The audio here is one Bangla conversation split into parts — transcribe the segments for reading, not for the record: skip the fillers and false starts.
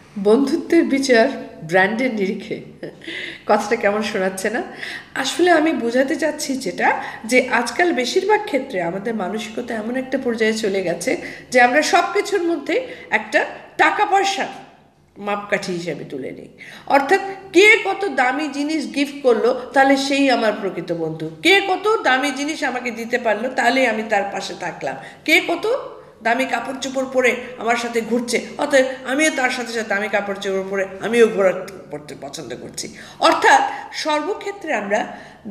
বন্ধুত্বের বিচার ব্র্যান্ডের নিরিখে, কথাটা কেমন শোনাচ্ছে না? আসলে আমি বোঝাতে চাচ্ছি যেটা, যে আজকাল বেশিরভাগ ক্ষেত্রে আমাদের মানসিকতা এমন একটা পর্যায়ে চলে গেছে যে আমরা সব কিছুর মধ্যে একটা টাকা পয়সা মাপকাঠি হিসেবে তুলে নিই। অর্থাৎ কে কত দামি জিনিস গিফট করলো তাহলে সেই আমার প্রকৃত বন্ধু, কে কত দামি জিনিস আমাকে দিতে পারলো তাহলেই আমি তার পাশে থাকলাম, কে কত দামি কাপড় চোপড় পরে আমার সাথে ঘুরছে অতএব আমিও তার সাথে সাথে দামি কাপড় চোপড় পরে আমিও ঘোরা পড়তে পছন্দ করছি। অর্থাৎ সর্বক্ষেত্রে আমরা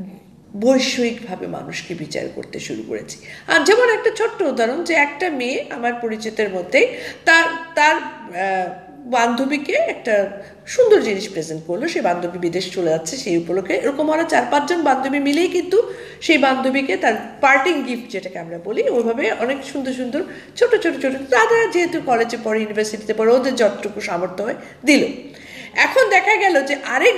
বৈষয়িকভাবে মানুষকে বিচার করতে শুরু করেছি। আর যেমন একটা ছোট্ট উদাহরণ, যে একটা মেয়ে আমার পরিচিতের মধ্যেই তার তার বান্ধবীকে একটা সুন্দর জিনিস প্রেজেন্ট করলো, সেই বান্ধবী বিদেশ চলে যাচ্ছে সেই উপলক্ষে, এরকম ওরা 4-5 জন বান্ধবী মিলেই কিন্তু সেই বান্ধবীকে তার পার্টিং গিফট যেটাকে আমরা বলি ওইভাবে অনেক সুন্দর সুন্দর ছোট ছোট ছোট, তারা যেহেতু কলেজে পড়ে ইউনিভার্সিটিতে পড়ে ওদের যতটুকু সামর্থ্য হয় দিল। এখন দেখা গেল যে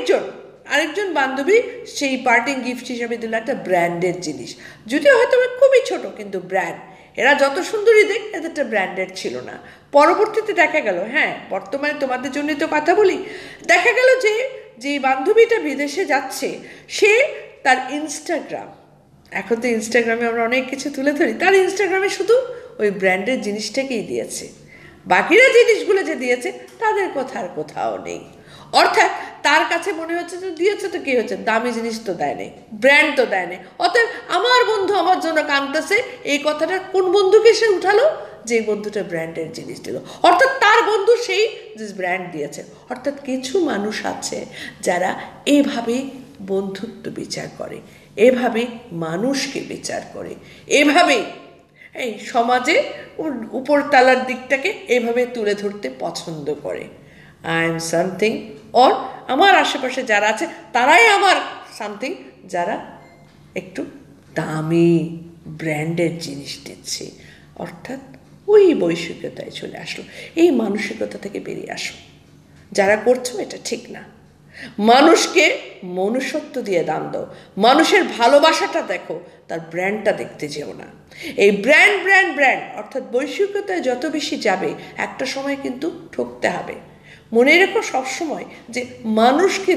আরেকজন বান্ধবী সেই পার্টিং গিফট হিসেবে দিল একটা ব্র্যান্ডের জিনিস, যদিও হয়তো খুবই ছোট কিন্তু ব্র্যান্ড। এরা যত সুন্দরী দেখ এদেরটা ব্র্যান্ডেড ছিল না। পরবর্তীতে দেখা গেল, হ্যাঁ বর্তমানে তোমাদের জন্যই তো কথা বলি, দেখা গেল যে যে বান্ধবীটা বিদেশে যাচ্ছে সে তার ইনস্টাগ্রাম, এখন তো ইনস্টাগ্রামে আমরা অনেক কিছু তুলে ধরি, তার ইনস্টাগ্রামে শুধু ওই ব্র্যান্ডের জিনিসটাকেই দিয়েছে, বাকিরা জিনিসগুলো যে দিয়েছে তাদের কথা আর কোথাও নেই। অর্থাৎ তার কাছে মনে হচ্ছে যে দিয়েছে তো কি হচ্ছে, দামি জিনিস তো দেয় নেই, ব্র্যান্ড তো দেয় নেই, অতএব আমার বন্ধু আমার জন্য কাঁদতেছে, এই কথাটা কোন বন্ধুকে সে উঠালো, যে বন্ধুটা ব্র্যান্ডের জিনিস দিল, অর্থাৎ তার বন্ধু সেই যে ব্র্যান্ড দিয়েছে। অর্থাৎ কিছু মানুষ আছে যারা এভাবে বন্ধুত্ব বিচার করে, এভাবে মানুষকে বিচার করে, এভাবে এই সমাজে উপরতলার দিকটাকে এভাবে তুলে ধরতে পছন্দ করে। আই এম সামথিং, অর আমার আশেপাশে যারা আছে তারাই আমার সামথিং, যারা একটু দামি ব্র্যান্ডের জিনিস দিচ্ছে। অর্থাৎ ওই বৈষয়িকতায় চলে আসলো, এই মানসিকতা থেকে বেরিয়ে আসো। যারা করছো এটা ঠিক না। মানুষকে মনুষ্যত্ব দিয়ে দাম দাও, মানুষের ভালোবাসাটা দেখো, তার ব্র্যান্ডটা দেখতে যেও না। এই ব্র্যান্ড ব্র্যান্ড ব্র্যান্ড অর্থাৎ বৈষয়িকতায় যত বেশি যাবে একটা সময় কিন্তু ঠকতে হবে। মনে রেখো সবসময় যে মানুষকে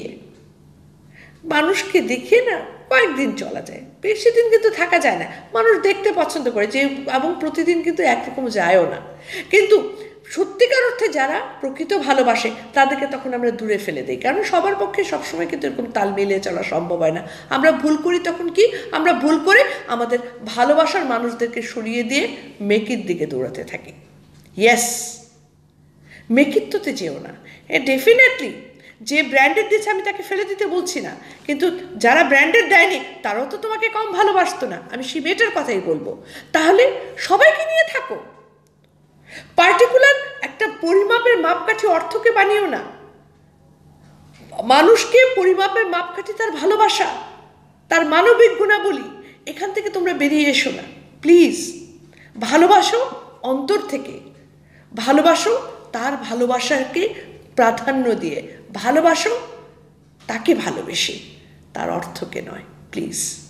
দেখিয়ে না কয়েকদিন চলা যায়, বেশি দিন কিন্তু থাকা যায় না। মানুষ দেখতে পছন্দ করে যে, এবং প্রতিদিন কিন্তু একরকম যায়ও না। কিন্তু সত্যিকার অর্থে যারা প্রকৃত ভালোবাসে তাদেরকে তখন আমরা দূরে ফেলে দিই, কারণ সবার পক্ষে সবসময় কিন্তু এরকম তাল মিলিয়ে চলা সম্ভব হয় না। আমরা ভুল করি তখন কি, আমরা ভুল করে আমাদের ভালোবাসার মানুষদেরকে সরিয়ে দিয়ে মেকির দিকে দৌড়াতে থাকি। ইয়েস, মেকিত্বতে যেও না। ডেফিনেটলি যে ব্র্যান্ডেড দিচ্ছে আমি তাকে ফেলে দিতে বলছি না, কিন্তু যারা ব্র্যান্ডেড দেয়নি তারাও তো তোমাকে কম ভালোবাসতো না, আমি সেই মেয়েটার কথাই বলবো। তাহলে সবাইকে নিয়ে থাকো, পার্টিকুলার একটা পরিমাপের মাপকাঠি অর্থকে বানিও না। মানুষকে পরিমাপের মাপকাঠি তার ভালোবাসা, তার মানবিক গুণাবলী, এখান থেকে তোমরা বেরিয়ে এসো না প্লিজ। ভালোবাসো অন্তর থেকে, ভালোবাসো তার ভালোবাসাকে প্রাধান্য দিয়ে, ভালোবাসো তাকে ভালোবেসে, তার অর্থকে নয় প্লিজ।